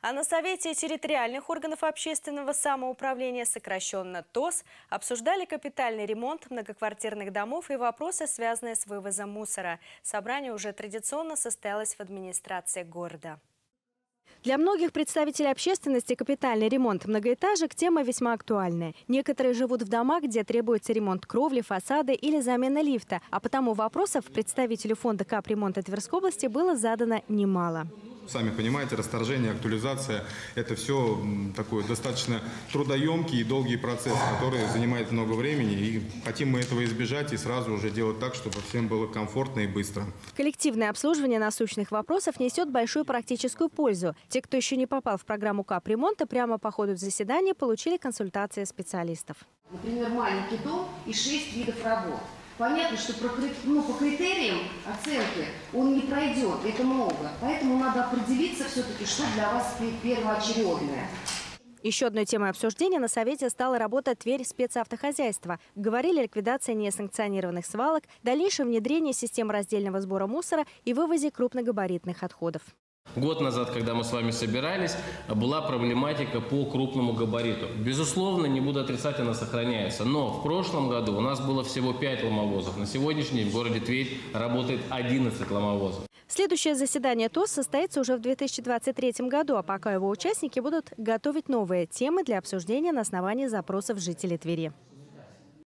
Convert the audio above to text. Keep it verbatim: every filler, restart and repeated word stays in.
А на Совете территориальных органов общественного самоуправления, сокращенно ТОС, обсуждали капитальный ремонт многоквартирных домов и вопросы, связанные с вывозом мусора. Собрание уже традиционно состоялось в администрации города. Для многих представителей общественности капитальный ремонт многоэтажек – тема весьма актуальная. Некоторые живут в домах, где требуется ремонт кровли, фасада или замена лифта. А потому вопросов представителю фонда капремонта Тверской области было задано немало. Сами понимаете, расторжение, актуализация – это все такой достаточно трудоемкий и долгий процесс, который занимает много времени. И хотим мы этого избежать и сразу уже делать так, чтобы всем было комфортно и быстро. Коллективное обслуживание насущных вопросов несет большую практическую пользу. Те, кто еще не попал в программу капремонта, прямо по ходу заседания получили консультации специалистов. Например, маленький дом и шесть видов работ. Понятно, что ну, по критериям оценки он не пройдет, это много. Поэтому надо определиться все-таки, что для вас первоочередное. Еще одной темой обсуждения на Совете стала работа Тверь спецавтохозяйства. Говорили о ликвидации несанкционированных свалок, дальнейшем внедрении систем раздельного сбора мусора и вывозе крупногабаритных отходов. Год назад, когда мы с вами собирались, была проблематика по крупному габариту. Безусловно, не буду отрицать, она сохраняется. Но в прошлом году у нас было всего пять ломовозов. На сегодняшний день в городе Тверь работает одиннадцать ломовозов. Следующее заседание ТОС состоится уже в две тысячи двадцать третьем году, а пока его участники будут готовить новые темы для обсуждения на основании запросов жителей Твери.